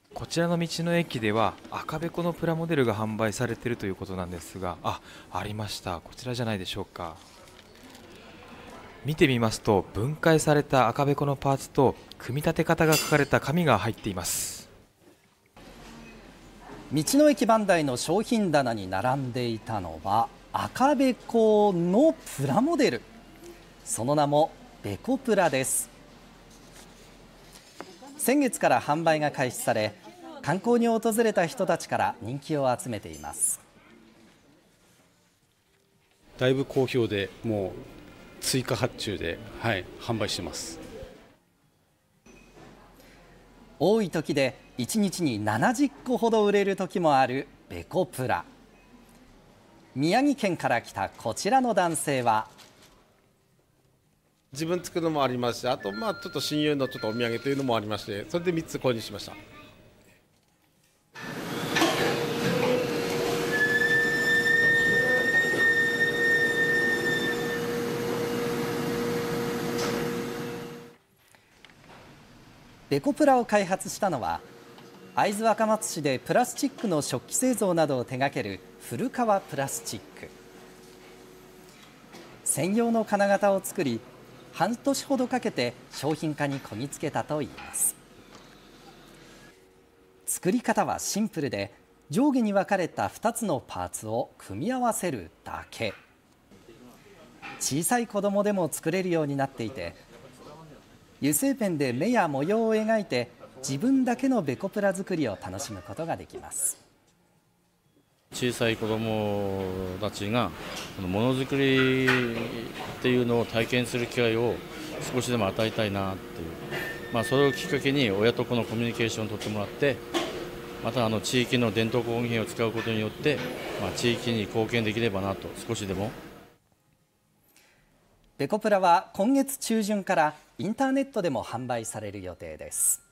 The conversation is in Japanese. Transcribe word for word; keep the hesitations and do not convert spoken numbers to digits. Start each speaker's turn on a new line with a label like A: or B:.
A: こちらの道の駅では赤べこのプラモデルが販売されているということなんですが、あ、ありました。こちらじゃないでしょうか。見てみますと、分解された赤べこのパーツと組み立て方が書かれた紙が入っています。
B: 道の駅バンダイの商品棚に並んでいたのは赤べこのプラモデル。その名もべこプラです。先月から販売が開始され、観光に訪れた人たちから人気を集めています。
C: だいぶ好評で、もう追加発注で、はい、販売してます。
B: 多い時でいちにちにななじゅっこほど売れる時もあるべこプラ。宮城県から来たこちらの男性は、
D: 自分作るのもありますし、あとまあちょっと親友のちょっとお土産というのもありまして、それでみっつ購入しました。
B: べこプラを開発したのは、会津若松市でプラスチックの食器製造などを手掛ける古川プラスチック。専用の金型を作り、半年ほどかけて商品化にこぎつけたといいます。作り方はシンプルで、上下に分かれたふたつのパーツを組み合わせるだけ。小さい子どもでも作れるようになっていて、油性ペンで目や模様を描いて自分だけのべこプラ作りを楽しむことができます。
E: 小さい子どもたちがものづくりっていうのを体験する機会を少しでも与えたいなっていう、まあ、それをきっかけに親と子のコミュニケーションを取ってもらって、またあの地域の伝統工芸品を使うことによって、まあ、地域に貢献できればなと。少しでも
B: べこプラは今月中旬からインターネットでも販売される予定です。